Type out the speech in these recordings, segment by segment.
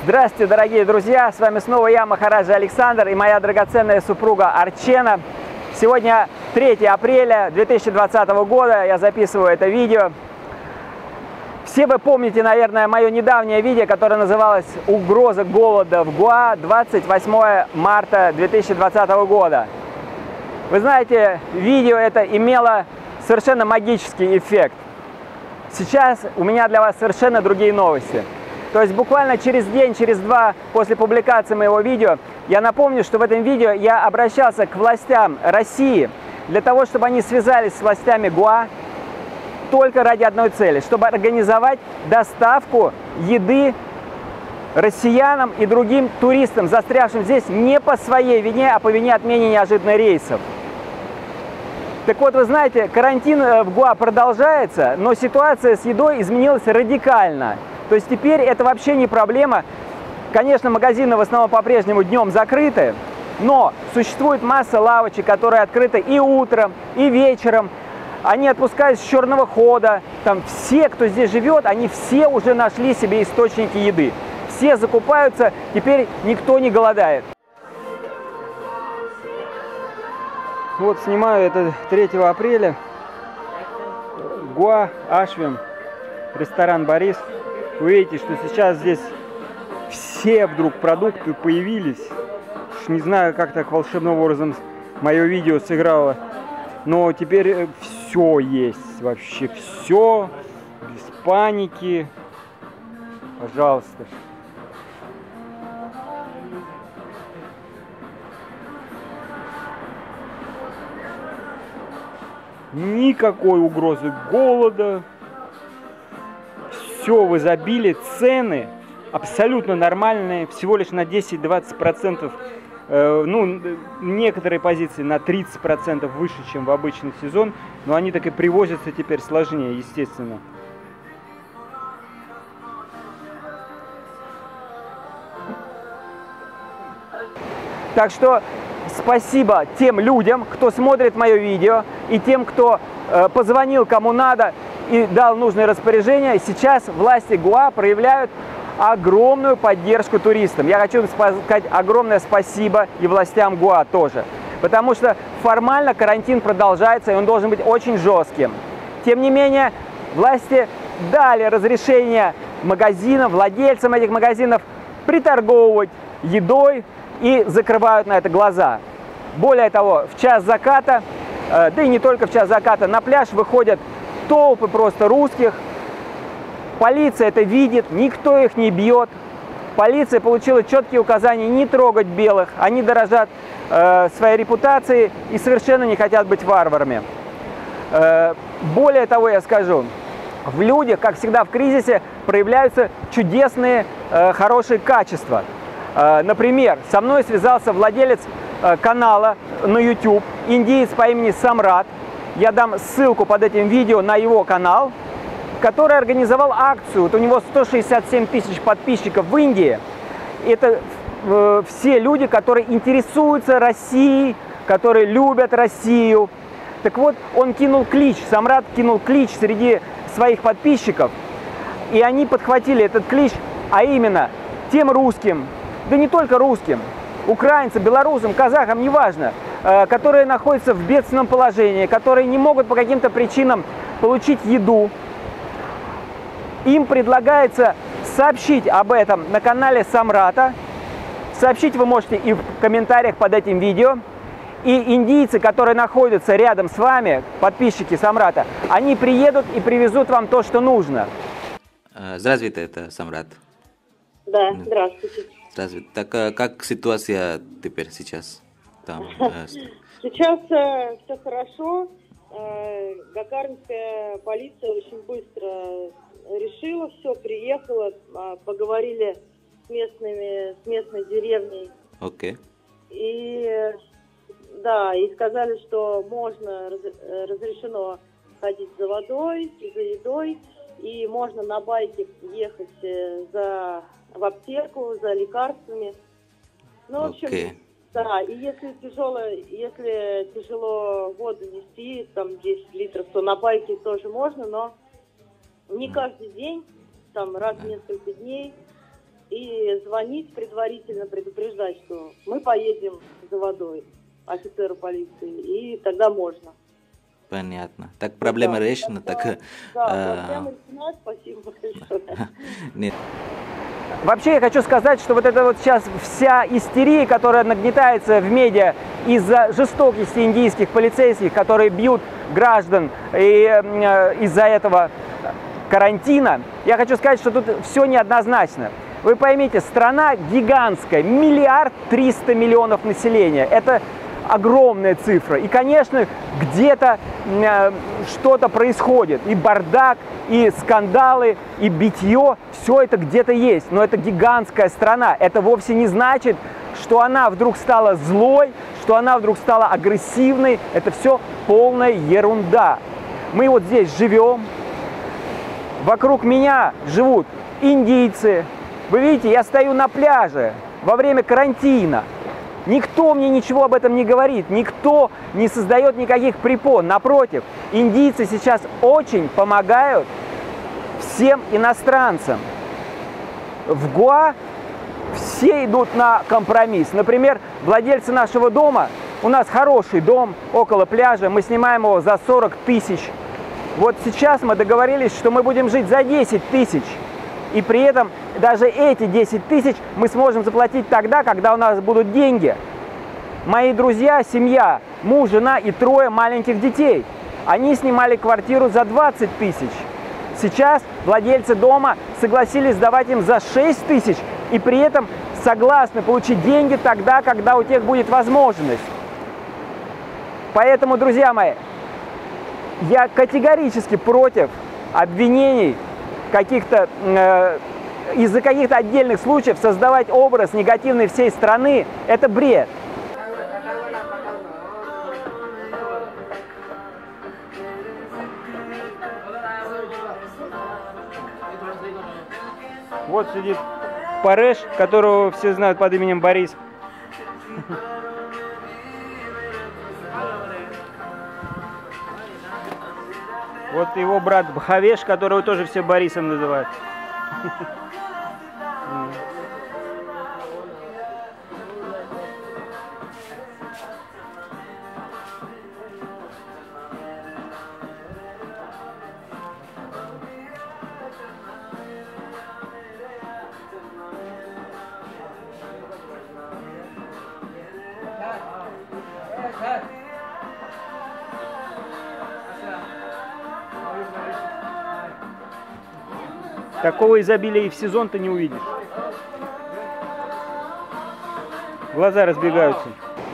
Здравствуйте, дорогие друзья! С вами снова я, Махараджа Александр, и моя драгоценная супруга Арчена. Сегодня 3 апреля 2020 года, я записываю это видео. Все вы помните, наверное, мое недавнее видео, которое называлось «Угроза голода в Гоа», 28 марта 2020 года. Вы знаете, видео это имело совершенно магический эффект. Сейчас у меня для вас совершенно другие новости. То есть буквально через день, через два после публикации моего видео, я напомню, что в этом видео я обращался к властям России для того, чтобы они связались с властями Гоа только ради одной цели, чтобы организовать доставку еды россиянам и другим туристам, застрявшим здесь не по своей вине, а по вине отмены неожиданных рейсов. Так вот, вы знаете, карантин в Гоа продолжается, но ситуация с едой изменилась радикально. То есть теперь это вообще не проблема. Конечно, магазины в основном по-прежнему днем закрыты, но существует масса лавочек, которые открыты и утром, и вечером. Они отпускают с черного хода. Там все, кто здесь живет, они все уже нашли себе источники еды. Все закупаются, теперь никто не голодает. Вот снимаю это 3 апреля. Гоа, Ашвим, ресторан «Борис». Вы видите, что сейчас здесь все вдруг продукты появились. Не знаю, как так волшебным образом мое видео сыграло. Но теперь все есть. Вообще все. Без паники. Пожалуйста. Никакой угрозы голода. Все в изобилии, цены абсолютно нормальные, всего лишь на 10-20%, ну, некоторые позиции на 30% выше, чем в обычный сезон, но они так и привозятся теперь сложнее, естественно. Так что спасибо тем людям, кто смотрит мое видео, и тем, кто позвонил кому надо и дал нужное распоряжение. Сейчас власти Гоа проявляют огромную поддержку туристам. Я хочу сказать огромное спасибо и властям Гоа тоже. Потому что формально карантин продолжается, и он должен быть очень жестким. Тем не менее, власти дали разрешение магазинам, владельцам этих магазинов приторговывать едой и закрывают на это глаза. Более того, в час заката, да и не только в час заката, на пляж выходят толпы просто русских. Полиция это видит, никто их не бьет. Полиция получила четкие указания не трогать белых. Они дорожат своей репутацией и совершенно не хотят быть варварами. Более того, я скажу, в людях, как всегда в кризисе, проявляются чудесные, хорошие качества. Например, со мной связался владелец канала на YouTube, индиец по имени Самрат. Я дам ссылку под этим видео на его канал, который организовал акцию. Вот у него 167 тысяч подписчиков в Индии. Это все люди, которые интересуются Россией, которые любят Россию. Так вот, он кинул клич, Самрат кинул клич среди своих подписчиков, и они подхватили этот клич, а именно тем русским, да не только русским, украинцам, белорусам, казахам, неважно, которые находятся в бедственном положении, которые не могут по каким-то причинам получить еду. Им предлагается сообщить об этом на канале Самрата. Сообщить вы можете и в комментариях под этим видео. И индийцы, которые находятся рядом с вами, подписчики Самрата, они приедут и привезут вам то, что нужно. Здравствуйте, это Самрат. Да, здравствуйте. Здравствуйте. Так как ситуация теперь сейчас там? Сейчас все хорошо. Гакарнская полиция очень быстро решила все, приехала, поговорили с местной деревней. Окей. И да, и сказали, что можно, разрешено ходить за водой и за едой, и можно на байке ехать в аптеку за лекарствами. Ну, в общем, да, и если тяжело воду нести, там 10 литров, то на байке тоже можно, но не каждый день, там раз в несколько дней. и звонить предварительно, предупреждать, что мы поедем за водой офицеру полиции, и тогда можно. Понятно. Так проблема решена, так... Да, проблема решена, спасибо большое. Нет. Вообще я хочу сказать, что вот это вот сейчас вся истерия, которая нагнетается в медиа из-за жестокости индийских полицейских, которые бьют граждан и из-за этого карантина, я хочу сказать, что тут все неоднозначно. Вы поймите, страна гигантская, 1 300 000 000 населения. Это огромная цифра. И, конечно, где-то что-то происходит. И бардак, и скандалы, и битье. Все это где-то есть. Но это гигантская страна. Это вовсе не значит, что она вдруг стала злой, что она вдруг стала агрессивной. Это все полная ерунда. Мы вот здесь живем. Вокруг меня живут индийцы. Вы видите, я стою на пляже во время карантина. Никто мне ничего об этом не говорит, никто не создает никаких препон. Напротив, индийцы сейчас очень помогают всем иностранцам. В Гоа все идут на компромисс. Например, владельцы нашего дома, у нас хороший дом около пляжа, мы снимаем его за 40 000. Вот сейчас мы договорились, что мы будем жить за 10 000. И при этом даже эти 10 000 мы сможем заплатить тогда, когда у нас будут деньги. Мои друзья, семья, муж, жена и 3 маленьких детей. Они снимали квартиру за 20 000. Сейчас владельцы дома согласились сдавать им за 6 000 и при этом согласны получить деньги тогда, когда у тех будет возможность. Поэтому, друзья мои, я категорически против обвинений каких-то из-за каких-то отдельных случаев создавать образ негативный всей страны. Это бред. Вот сидит Пареш, которого все знают под именем Борис. Вот его брат Бхавеш, которого тоже все Борисом называют. Такого изобилия и в сезон ты не увидишь. Глаза разбегаются.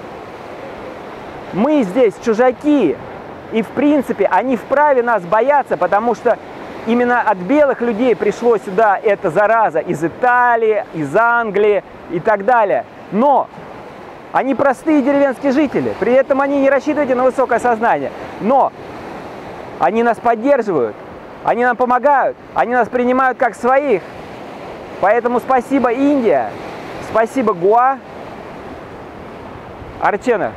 Мы здесь чужаки. И в принципе они вправе нас бояться, потому что именно от белых людей пришло сюда эта зараза. Из Италии, из Англии и так далее. Но они простые деревенские жители. При этом они не рассчитывают на высокое сознание. Но они нас поддерживают. Они нам помогают, они нас принимают как своих. Поэтому спасибо, Индия, спасибо, Гоа. Арчена.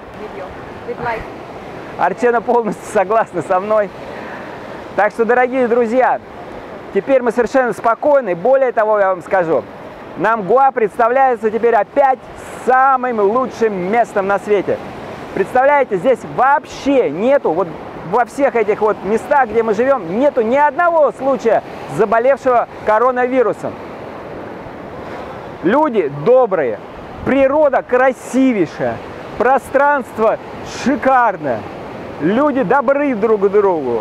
Арчена полностью согласна со мной. Так что, дорогие друзья, теперь мы совершенно спокойны. Более того, я вам скажу, нам Гоа представляется теперь опять самым лучшим местом на свете. Представляете, здесь вообще нету, вот во всех этих вот местах, где мы живем, нету ни одного случая заболевшего коронавирусом. Люди добрые, природа красивейшая, пространство шикарное, люди добры друг к другу.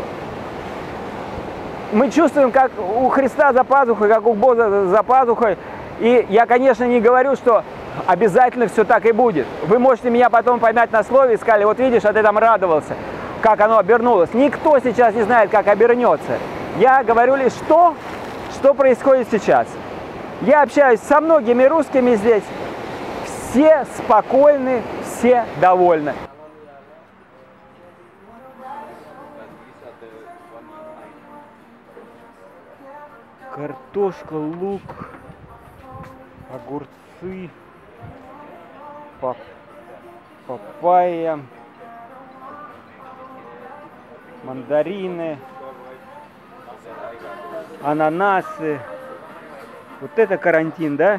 Мы чувствуем, как у Христа за пазухой, как у Бога за пазухой. И я, конечно, не говорю, что обязательно все так и будет. Вы можете меня потом поймать на слове и сказали, вот видишь, а ты там радовался, как оно обернулось. Никто сейчас не знает, как обернется. Я говорю лишь то, что происходит сейчас. Я общаюсь со многими русскими здесь. Все спокойны, все довольны. Картошка, лук, огурцы, папайя, мандарины, ананасы, Вот это карантин, да?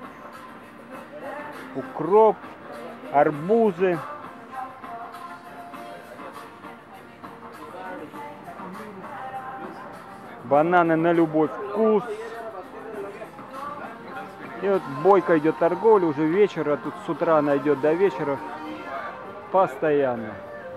Укроп, арбузы. Бананы на любой вкус. И вот бойко идет торговля, уже вечер, а тут с утра она идет до вечера постоянно.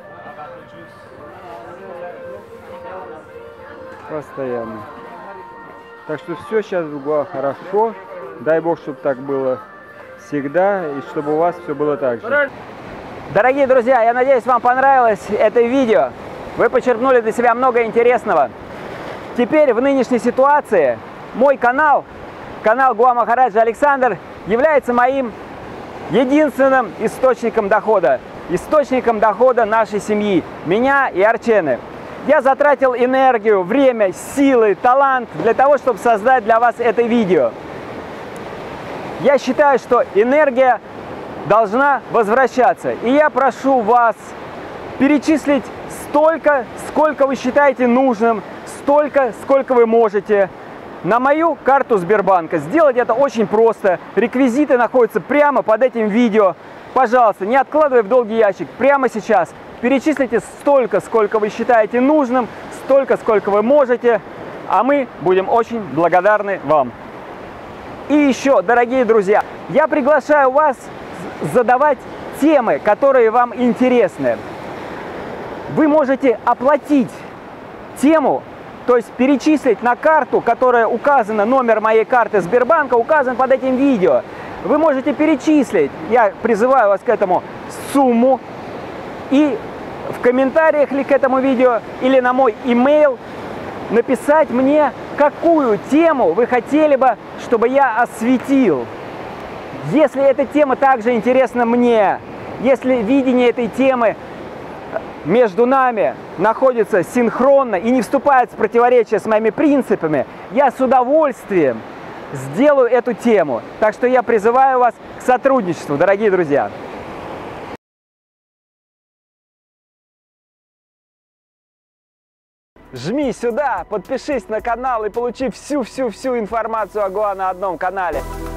Постоянно. Так что все сейчас в Гоа хорошо. Дай Бог, чтобы так было всегда, и чтобы у вас все было так же. Дорогие друзья, я надеюсь, вам понравилось это видео. Вы почерпнули для себя много интересного. Теперь в нынешней ситуации мой канал Гоа Махараджа Александр, является моим единственным источником дохода нашей семьи, меня и Арчены. Я затратил энергию, время, силы, талант для того, чтобы создать для вас это видео. Я считаю, что энергия должна возвращаться. И я прошу вас перечислить столько, сколько вы считаете нужным, столько, сколько вы можете, на мою карту Сбербанка. Сделать это очень просто. Реквизиты находятся прямо под этим видео. Пожалуйста, не откладывай в долгий ящик. Прямо сейчас перечислите столько, сколько вы считаете нужным, столько, сколько вы можете, а мы будем очень благодарны вам. И еще, дорогие друзья, я приглашаю вас задавать темы, которые вам интересны. Вы можете оплатить тему, то есть перечислить на карту, которая указана, номер моей карты Сбербанка указан под этим видео. Вы можете перечислить, я призываю вас к этому, сумму, и в комментариях к этому видео или на мой имейл написать мне, какую тему вы хотели бы, чтобы я осветил. Если эта тема также интересна мне, если видение этой темы между нами находится синхронно и не вступает в противоречие с моими принципами, я с удовольствием сделаю эту тему. Так что я призываю вас к сотрудничеству, дорогие друзья. Жми сюда, подпишись на канал и получи всю информацию о Гоа на одном канале.